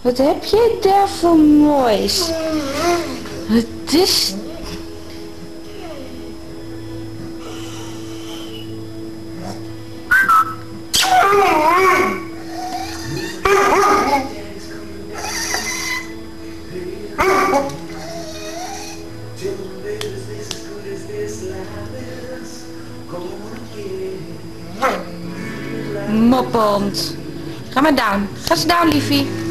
Wat heb je daar voor moois? Het is... Moppend. Ga maar down. Ga eens down, liefie.